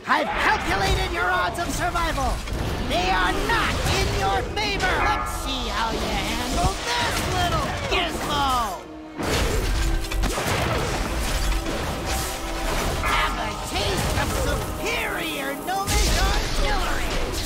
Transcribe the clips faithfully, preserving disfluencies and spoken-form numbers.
I've calculated your odds of survival. They are not in your favor. Let's see how you handle this little gizmo. Have a taste of superior gnomish artillery.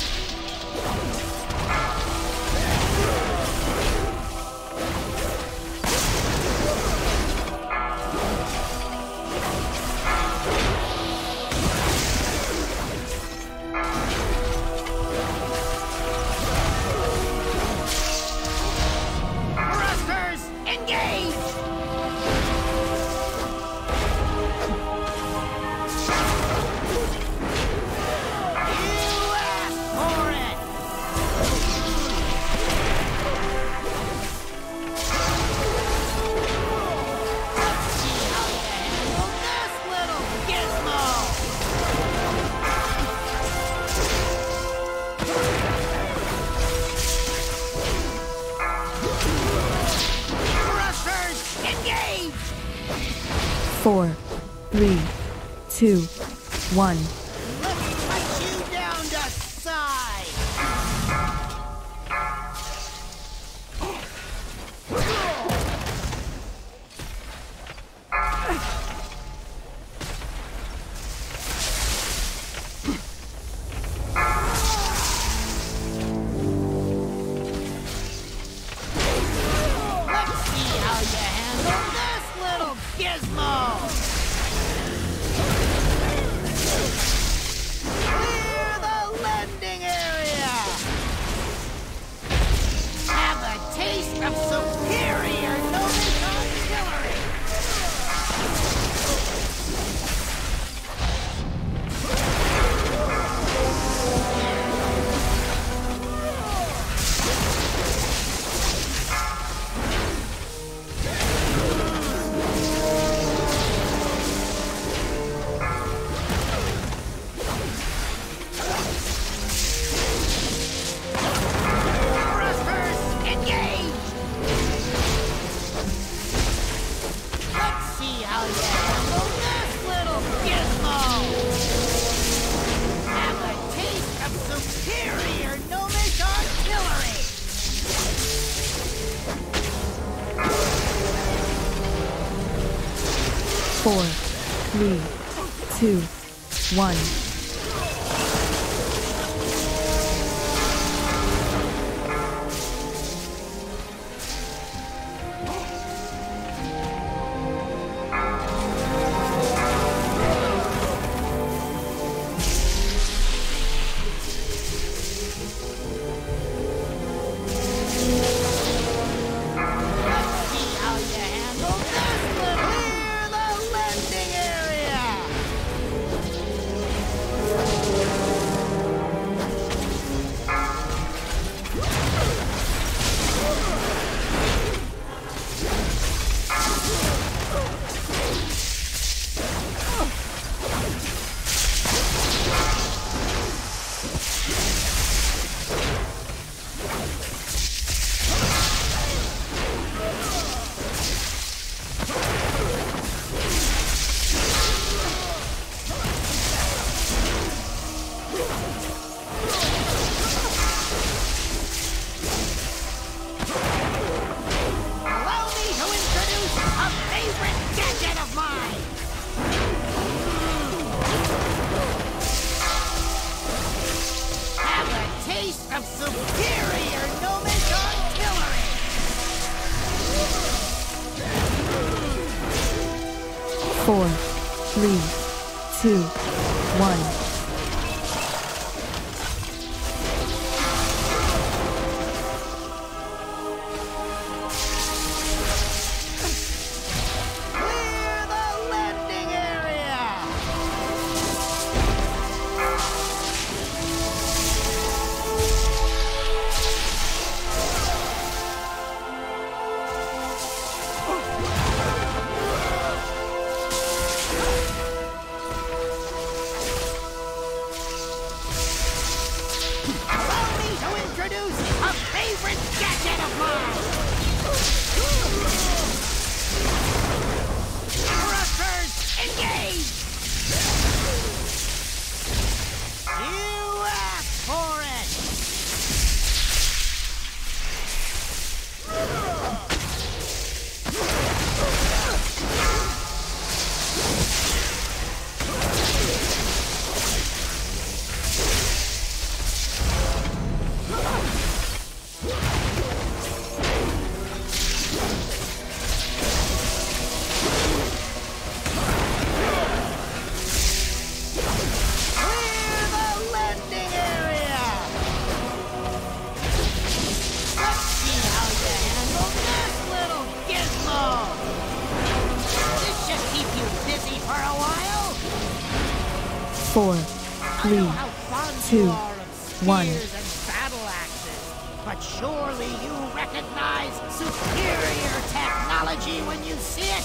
Four, three, two, one. Let's cut you down to size. Let's see how you handle this little gizmo. Clear the landing area. Have a taste of superior gnomish artillery. Four, three, two, one. Of superior gnomish artillery! Four, three, two, one. me for a while? Four, I three, know how fond two, you are of spears one. and battle axes, but surely you recognize superior technology when you see it?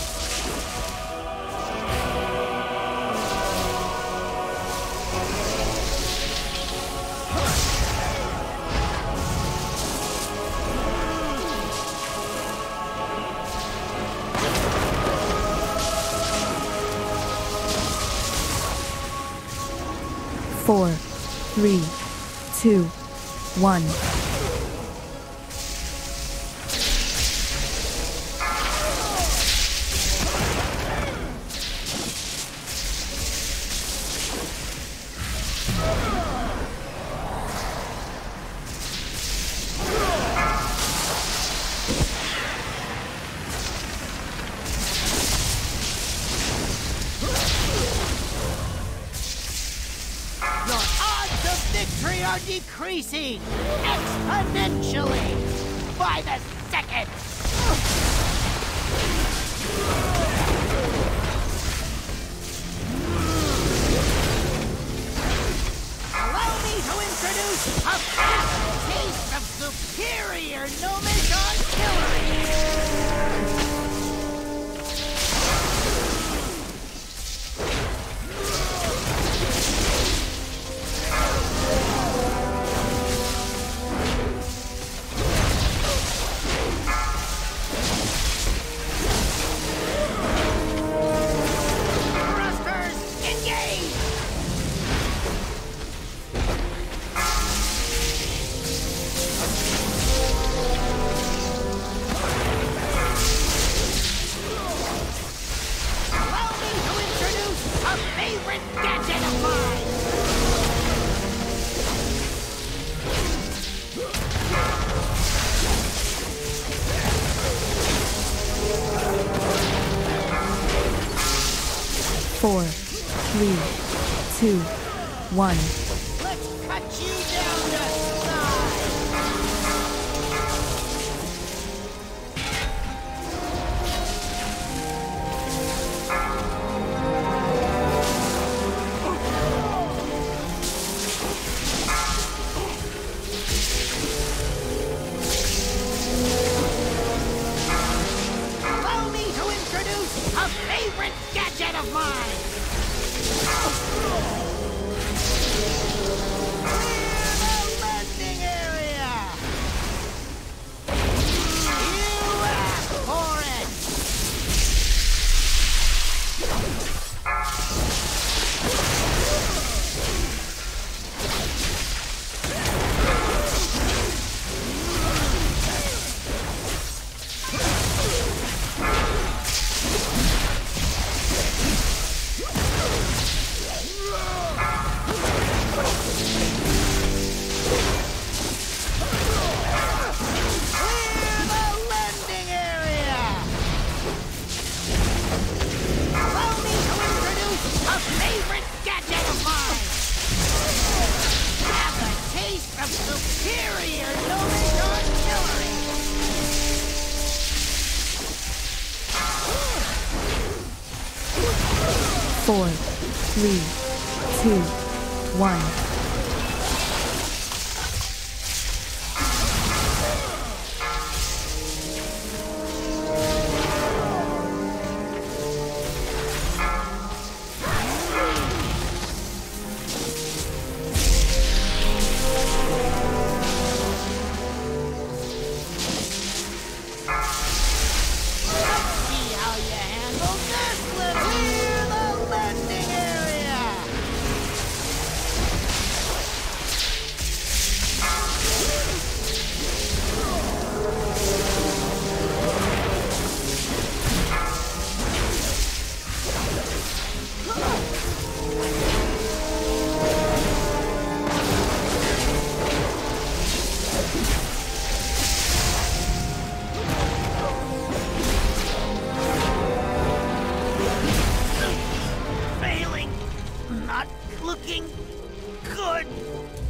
Four, three, two, one. Your odds of victory are decreasing exponentially by the second. Allow me to introduce a fast taste of superior gnomish artillery. Thrusters, engage! Allow me to introduce a favorite gadget of mine! Four, three, two, one. Let's cut you down to size! Allow me to introduce a favorite gadget of mine! Clear the landing area! You asked for it! Clear the landing area! Allow me to introduce a favorite gadget of mine! Have a taste of superior gnomish artillery! Four, three, two, one. See how you handle this little... Clear the landing area! Failing. Not looking good.